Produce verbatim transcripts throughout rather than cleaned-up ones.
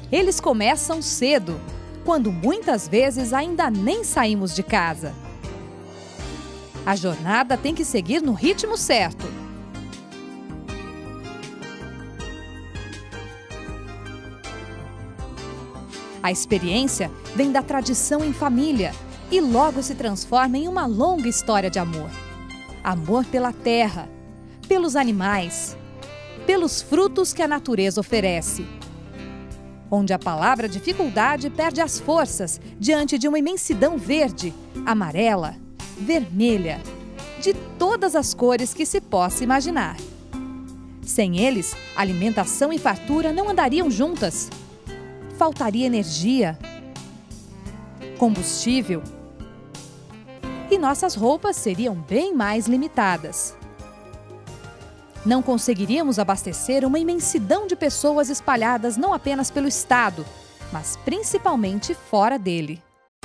Eles começam cedo, quando muitas vezes ainda nem saímos de casa. A jornada tem que seguir no ritmo certo. A experiência vem da tradição em família e logo se transforma em uma longa história de amor. Amor pela terra, pelos animais, pelos frutos que a natureza oferece. Onde a palavra dificuldade perde as forças diante de uma imensidão verde, amarela, vermelha, de todas as cores que se possa imaginar. Sem eles, alimentação e fartura não andariam juntas. Faltaria energia, combustível e nossas roupas seriam bem mais limitadas. Não conseguiríamos abastecer uma imensidão de pessoas espalhadas não apenas pelo estado, mas principalmente fora dele.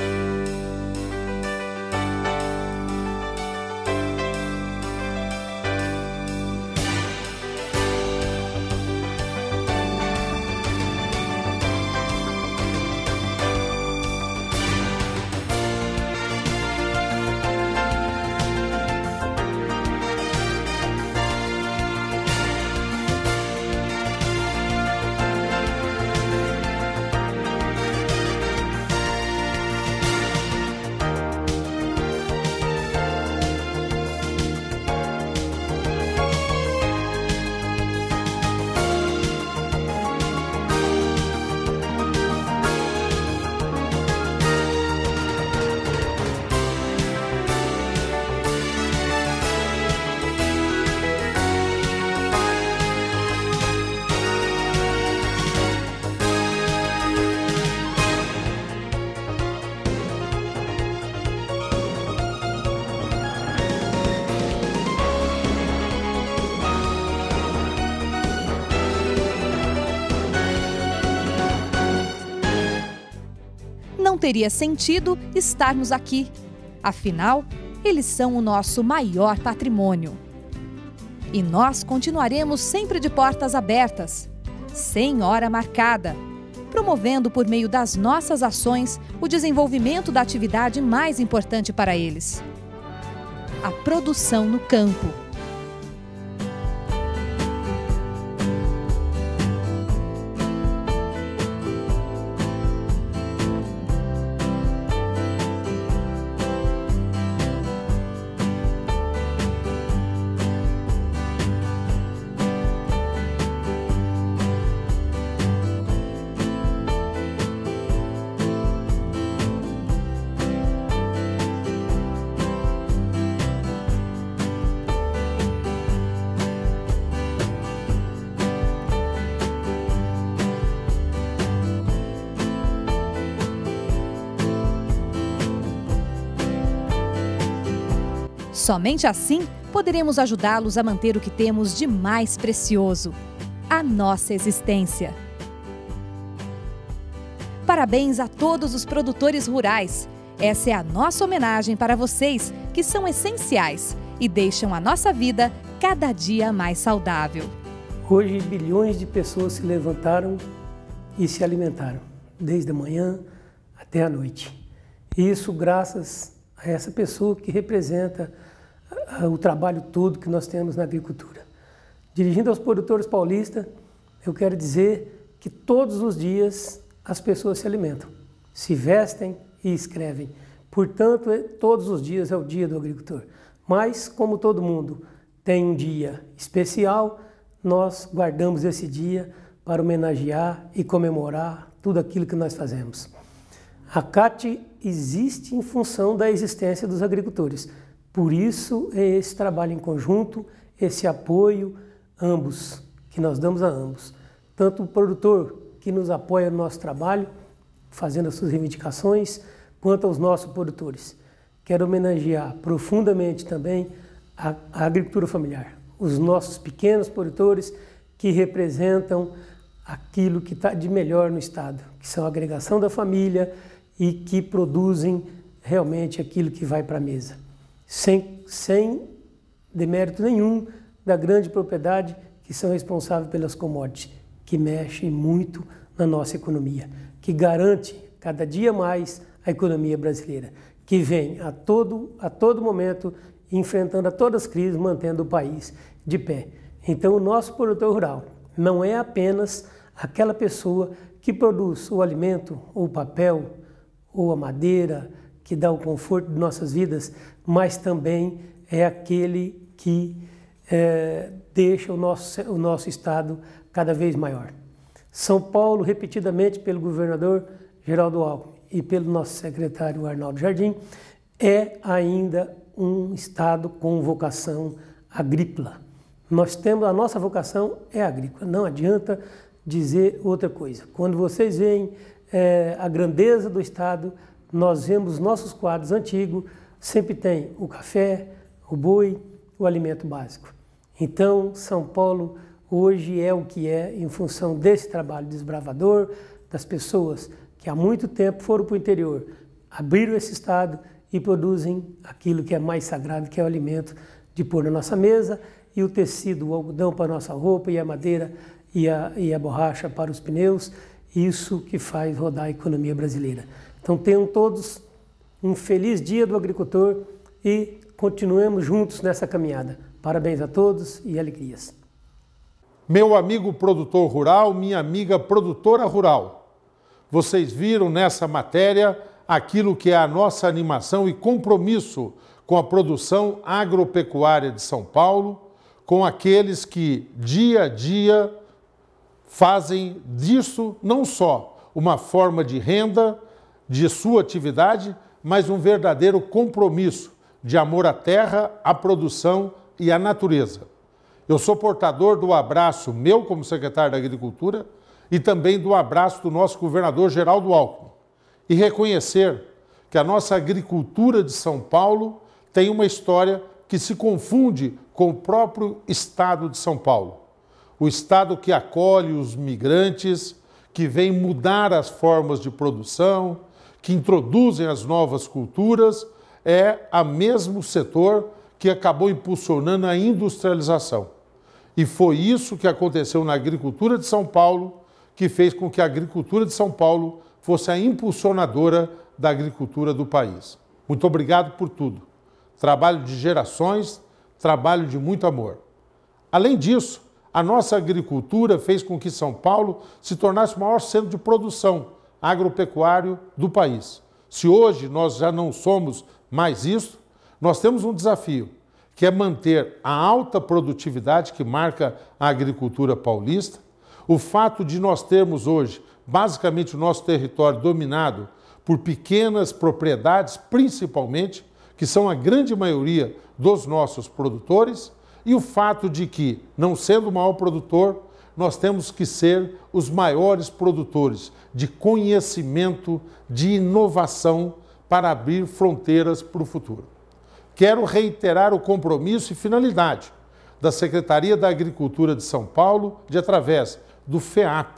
Não teria sentido estarmos aqui. Afinal, eles são o nosso maior patrimônio. E nós continuaremos sempre de portas abertas, sem hora marcada, promovendo por meio das nossas ações o desenvolvimento da atividade mais importante para eles: a produção no campo. Somente assim poderemos ajudá-los a manter o que temos de mais precioso: a nossa existência. Parabéns a todos os produtores rurais. Essa é a nossa homenagem para vocês, que são essenciais e deixam a nossa vida cada dia mais saudável. Hoje, bilhões de pessoas se levantaram e se alimentaram, desde a manhã até a noite. Isso graças a essa pessoa que representa o trabalho todo que nós temos na agricultura. Dirigindo aos produtores paulistas, eu quero dizer que todos os dias as pessoas se alimentam, se vestem e escrevem. Portanto, todos os dias é o dia do agricultor. Mas, como todo mundo tem um dia especial, nós guardamos esse dia para homenagear e comemorar tudo aquilo que nós fazemos. A C A T existe em função da existência dos agricultores. Por isso é esse trabalho em conjunto, esse apoio, ambos, que nós damos a ambos. Tanto o produtor que nos apoia no nosso trabalho, fazendo as suas reivindicações, quanto aos nossos produtores. Quero homenagear profundamente também a, a agricultura familiar, os nossos pequenos produtores que representam aquilo que está de melhor no estado, que são a agregação da família e que produzem realmente aquilo que vai para a mesa. Sem, sem demérito nenhum da grande propriedade que são responsáveis pelas commodities, que mexem muito na nossa economia, que garante cada dia mais a economia brasileira, que vem a todo, a todo momento enfrentando a todas as crises, mantendo o país de pé. Então, o nosso produtor rural não é apenas aquela pessoa que produz o alimento, ou o papel, ou a madeira, que dá o conforto de nossas vidas, mas também é aquele que é, deixa o nosso, o nosso estado cada vez maior. São Paulo, repetidamente pelo governador Geraldo Alckmin e pelo nosso secretário Arnaldo Jardim, é ainda um estado com vocação agrícola. Nós temos, a nossa vocação é agrícola, não adianta dizer outra coisa. Quando vocês veem é, a grandeza do estado, nós vemos nossos quadros antigos, sempre tem o café, o boi, o alimento básico. Então, São Paulo hoje é o que é em função desse trabalho desbravador, das pessoas que há muito tempo foram para o interior, abriram esse estado e produzem aquilo que é mais sagrado, que é o alimento de pôr na nossa mesa, e o tecido, o algodão para a nossa roupa, e a madeira e a, e a borracha para os pneus, isso que faz rodar a economia brasileira. Então tenham todos um feliz dia do agricultor e continuemos juntos nessa caminhada. Parabéns a todos e alegrias. Meu amigo produtor rural, minha amiga produtora rural, vocês viram nessa matéria aquilo que é a nossa animação e compromisso com a produção agropecuária de São Paulo, com aqueles que dia a dia fazem disso não só uma forma de renda de sua atividade, mas um verdadeiro compromisso de amor à terra, à produção e à natureza. Eu sou portador do abraço meu como secretário da Agricultura e também do abraço do nosso governador Geraldo Alckmin. E reconhecer que a nossa agricultura de São Paulo tem uma história que se confunde com o próprio estado de São Paulo. O estado que acolhe os migrantes, que vem mudar as formas de produção, que introduzem as novas culturas, é o mesmo setor que acabou impulsionando a industrialização. E foi isso que aconteceu na agricultura de São Paulo, que fez com que a agricultura de São Paulo fosse a impulsionadora da agricultura do país. Muito obrigado por tudo. Trabalho de gerações, trabalho de muito amor. Além disso, a nossa agricultura fez com que São Paulo se tornasse o maior centro de produção agropecuário do país. Se hoje nós já não somos mais isso, nós temos um desafio, que é manter a alta produtividade que marca a agricultura paulista, o fato de nós termos hoje, basicamente, o nosso território dominado por pequenas propriedades, principalmente, que são a grande maioria dos nossos produtores, e o fato de que, não sendo o maior produtor, nós temos que ser os maiores produtores de conhecimento, de inovação para abrir fronteiras para o futuro. Quero reiterar o compromisso e finalidade da Secretaria da Agricultura de São Paulo, de através do FEAP,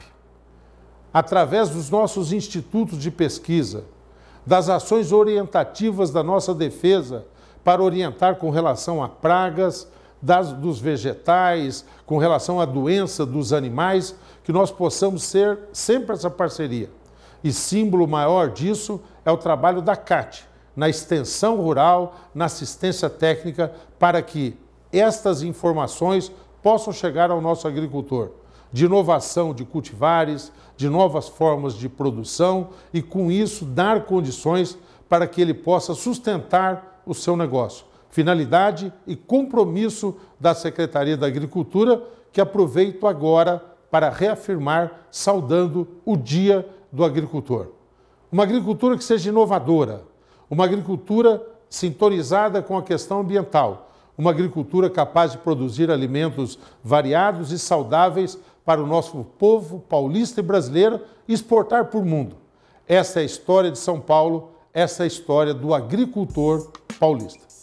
através dos nossos institutos de pesquisa, das ações orientativas da nossa defesa para orientar com relação a pragas, Das, dos vegetais, com relação à doença dos animais, que nós possamos ser sempre essa parceria. E símbolo maior disso é o trabalho da C A T, na extensão rural, na assistência técnica, para que estas informações possam chegar ao nosso agricultor, de inovação de cultivares, de novas formas de produção e, com isso, dar condições para que ele possa sustentar o seu negócio. Finalidade e compromisso da Secretaria da Agricultura, que aproveito agora para reafirmar, saudando o Dia do Agricultor. Uma agricultura que seja inovadora, uma agricultura sintonizada com a questão ambiental, uma agricultura capaz de produzir alimentos variados e saudáveis para o nosso povo paulista e brasileiro e exportar para o mundo. Essa é a história de São Paulo, essa é a história do agricultor paulista.